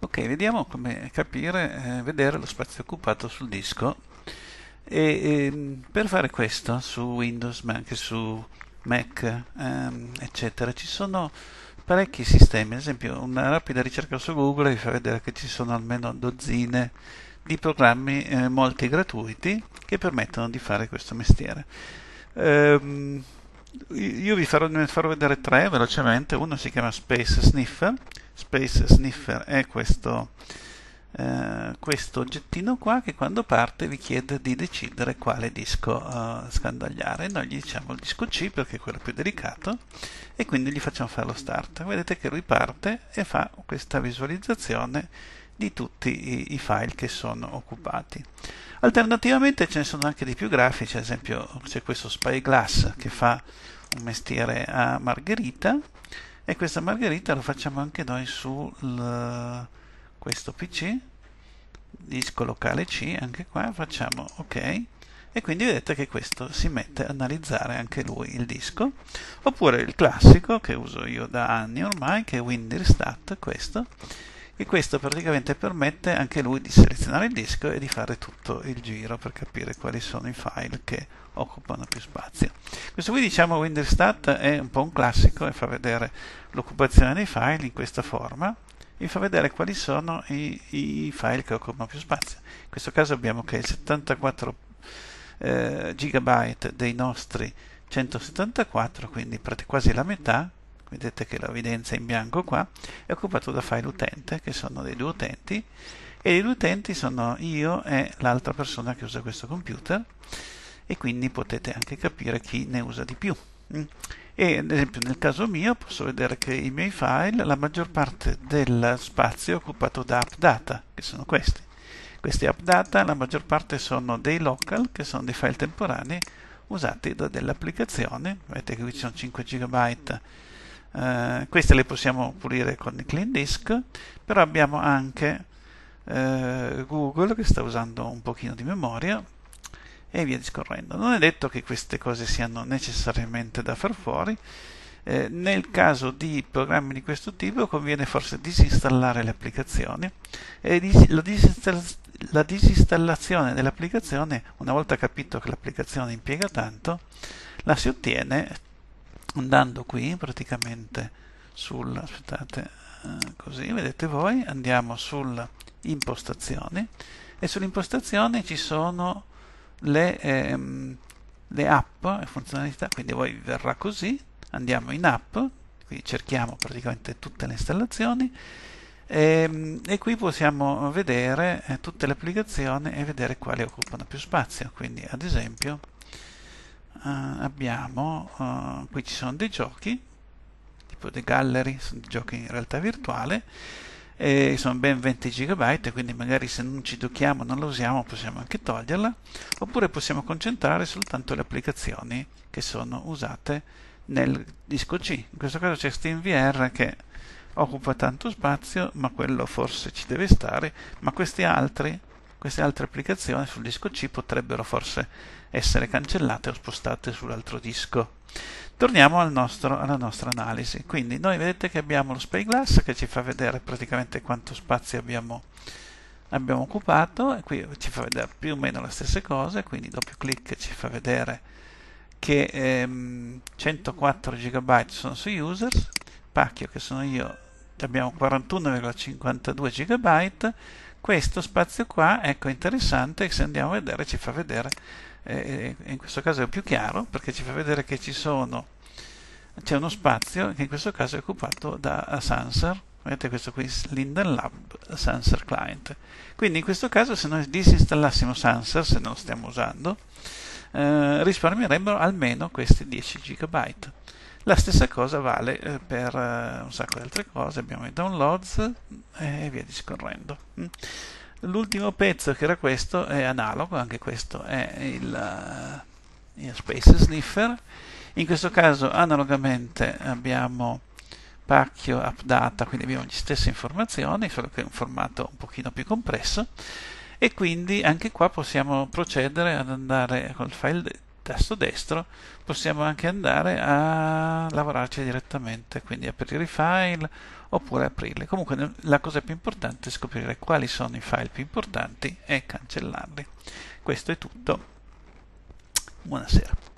Ok, vediamo come capire, vedere lo spazio occupato sul disco per fare questo su Windows ma anche su Mac, eccetera, ci sono parecchi sistemi. Ad esempio, una rapida ricerca su Google vi fa vedere che ci sono almeno dozzine di programmi, molti gratuiti, che permettono di fare questo mestiere. Ehm, io ne farò vedere tre velocemente. Uno si chiama Space Sniffer. Space Sniffer è questo oggettino qua che quando parte vi chiede di decidere quale disco scandagliare. Noi gli diciamo il disco C perché è quello più delicato e quindi gli facciamo fare lo start. Vedete che lui parte e fa questa visualizzazione di tutti i file che sono occupati. Alternativamente ce ne sono anche di più grafici, ad esempio c'è questo Spyglass che fa un mestiere a Margherita e questa Margherita lo facciamo anche noi su questo PC, disco locale C, anche qua facciamo ok e quindi vedete che questo si mette a analizzare anche lui il disco, oppure il classico che uso io da anni ormai, che è WinDirStat, questo, e questo praticamente permette anche lui di selezionare il disco e di fare tutto il giro per capire quali sono i file che occupano più spazio. Questo qui, diciamo, WinDirStat è un po' un classico e fa vedere l'occupazione dei file in questa forma, e fa vedere quali sono i file che occupano più spazio. In questo caso abbiamo che il 74 GB dei nostri 174, quindi quasi la metà, vedete che l'evidenza in bianco qua, è occupato da file utente, che sono dei due utenti, e i due utenti sono io e l'altra persona che usa questo computer, e quindi potete anche capire chi ne usa di più. E ad esempio nel caso mio posso vedere che i miei file, la maggior parte del spazio è occupato da AppData, che sono questi. Questi AppData, la maggior parte sono dei local, che sono dei file temporanei usati da delle applicazioni. Vedete che qui ci sono 5 GB. Queste le possiamo pulire con il clean disk, però abbiamo anche Google che sta usando un pochino di memoria e via discorrendo. Non è detto che queste cose siano necessariamente da far fuori. Nel caso di programmi di questo tipo conviene forse disinstallare le applicazioni e la disinstallazione dell'applicazione, una volta capito che l'applicazione impiega tanto, la si ottiene andando qui praticamente aspettate, così vedete voi, andiamo sulle impostazioni e sulle impostazioni ci sono le app e funzionalità, quindi voi verrà così, andiamo in app, qui cerchiamo praticamente tutte le installazioni e qui possiamo vedere tutte le applicazioni e vedere quali occupano più spazio. Quindi ad esempio abbiamo qui ci sono dei giochi tipo The Gallery, sono dei giochi in realtà virtuale e sono ben 20 GB, quindi magari se non ci giochiamo, non la usiamo, possiamo anche toglierla, oppure possiamo concentrare soltanto le applicazioni che sono usate nel disco C. In questo caso c'è SteamVR che occupa tanto spazio, ma quello forse ci deve stare, ma queste altre applicazioni sul disco C potrebbero forse essere cancellate o spostate sull'altro disco. Torniamo alla nostra analisi. Quindi noi vedete che abbiamo lo Spyglass che ci fa vedere praticamente quanto spazio abbiamo occupato e qui ci fa vedere più o meno le stesse cose, quindi doppio clic ci fa vedere che 104 GB sono su users, pacchio che sono io abbiamo 41,52 GB. Questo spazio qua, ecco, interessante, se andiamo a vedere ci fa vedere, in questo caso è più chiaro perché ci fa vedere che c'è uno spazio che in questo caso è occupato da Sanser. Vedete questo qui, Linden Lab Sanser Client. Quindi in questo caso se noi disinstallassimo Sanser, se non lo stiamo usando, risparmierebbero almeno questi 10 GB. La stessa cosa vale per un sacco di altre cose, abbiamo i downloads e via discorrendo. L'ultimo pezzo che era questo è analogo, anche questo è il Space Sniffer. In questo caso analogamente abbiamo pacchio AppData, quindi abbiamo le stesse informazioni, solo che è un formato un pochino più compresso e quindi anche qua possiamo procedere ad andare col file tasto destro, possiamo anche andare a lavorarci direttamente, quindi aprire i file oppure aprirli. Comunque la cosa più importante è scoprire quali sono i file più importanti e cancellarli. Questo è tutto. Buonasera.